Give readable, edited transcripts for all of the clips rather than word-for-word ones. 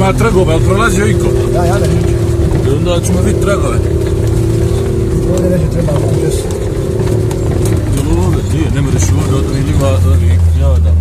ima tragove, ali prolazio iko? Ja ne vidim. I onda ćemo vidjeti tragove. Ovdje neće treba učest. Ovdje ti, ne mreš ovdje od vidljiva, ja da.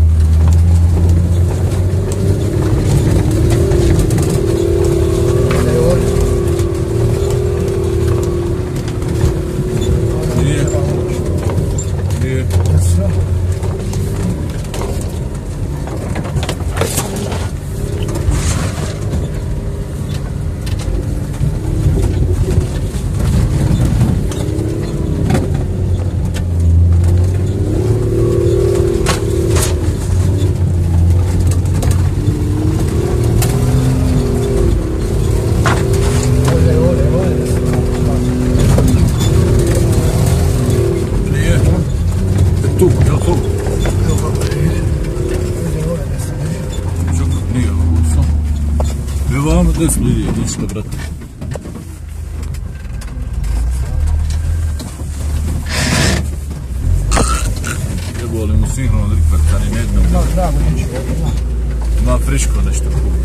Gdje smo ljudi, ništa, brate. Jeboli mu sinhrono drikvartani, nedno. Ima friško nešto.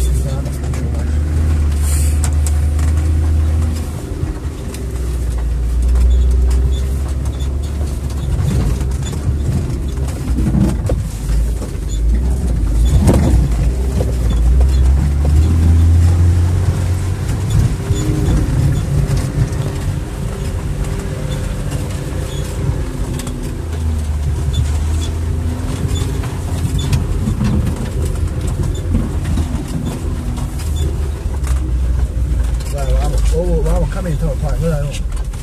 Ovo kamen to, pa gledaj ovo.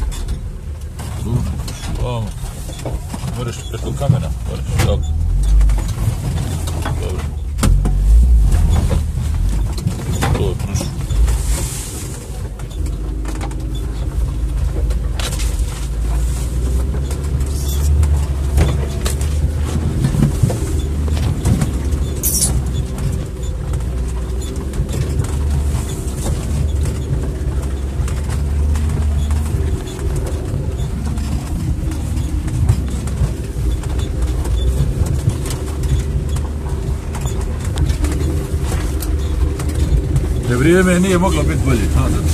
Ovo, moraš preko kamena, moraš, dobro. Dobro. To je prošlo. Vrijeme nije moglo biti bolje.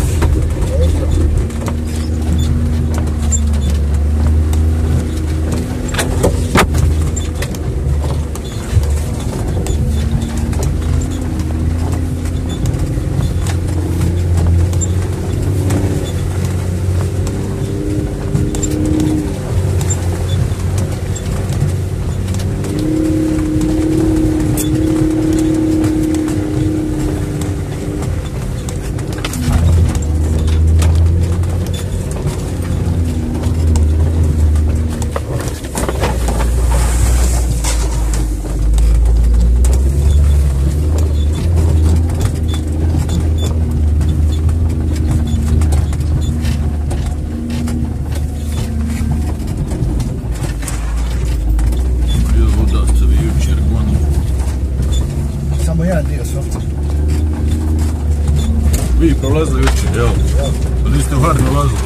Vi prolazili jučer, jel? Pa niste u Harnu ulazili.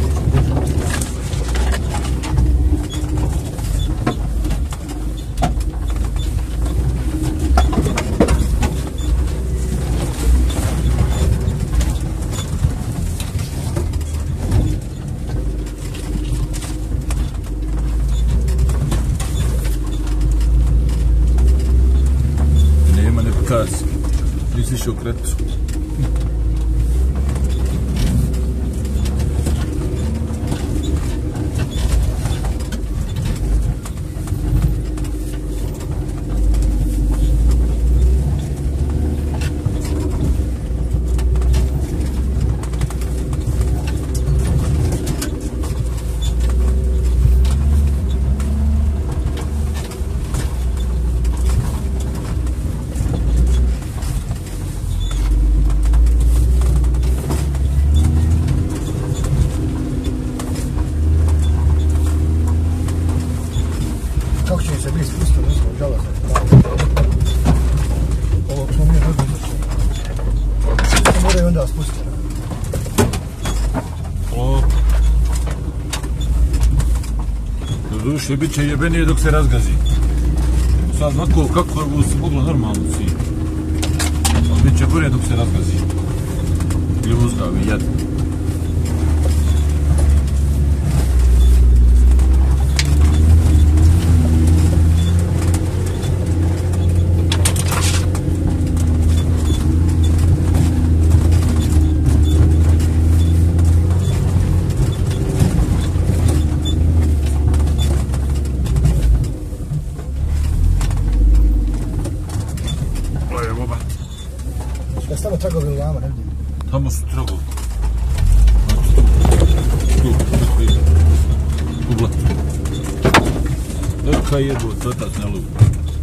Nema ne pokazi. Nisi išao u Kretu. Kako će se biti spustio, ne znam, žalazno. Ovo smo mi različno. Što moraju onda spustiti? Doduše, bit će jebenije dok se razgazi. Sad, kako je ovo se moglo normalno svi. Bit će gore dok se razgazi. Ljuzgavi, jed. Stava tragovi u jama, ne vidim. Tamo su tragovi. Tu blatu. Evo kaj jedu, crtac ne lupi.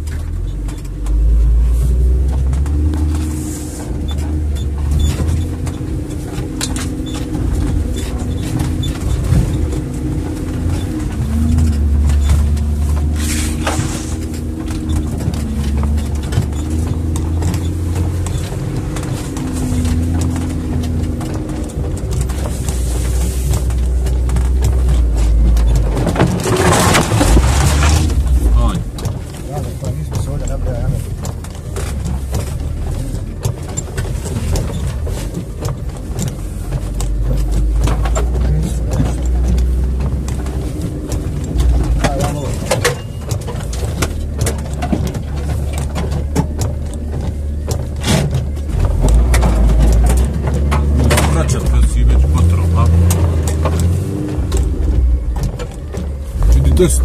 Desno.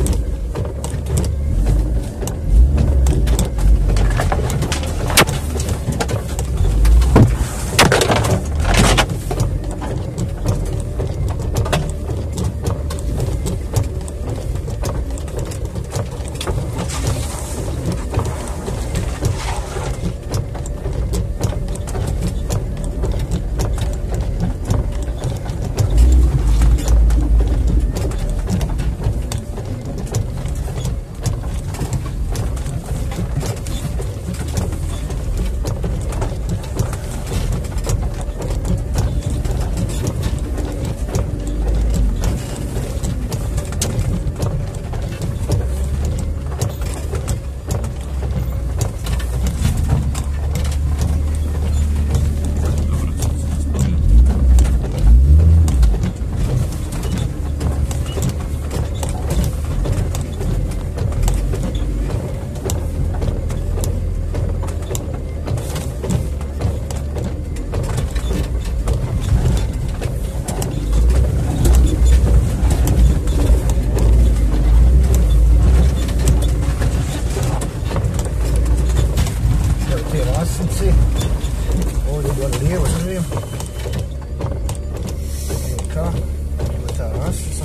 Ovdje gore lijevo živim. Rijeka. Ovo je ta rasica.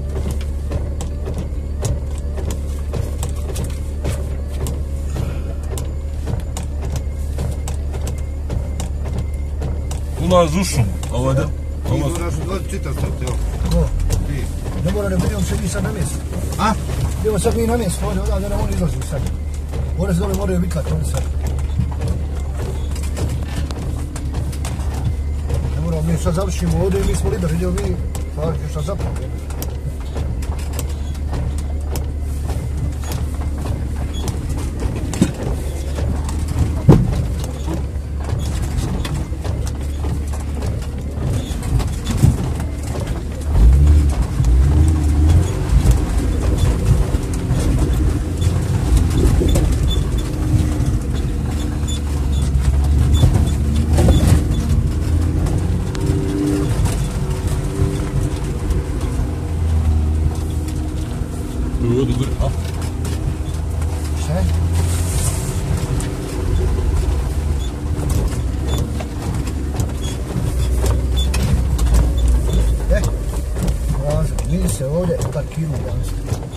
Ulaz u šumu. Ovo je da... Ti moraš odvojiti čitav sad, evo. Ko? Ti. Ne mora da budemo se mi sad na mjestu. A? Idemo sad mi na mjestu, ovdje odavde nam oni izlazi sad. Ovdje se dole moraju vitlati, ovdje sad. Ne moramo, mi sad završimo ovdje i mi smo lideri, idemo mi, pa još sad zapravo. Ovdje gore, a? Šta je? Prolazi, mi se ovdje parkiramo danas.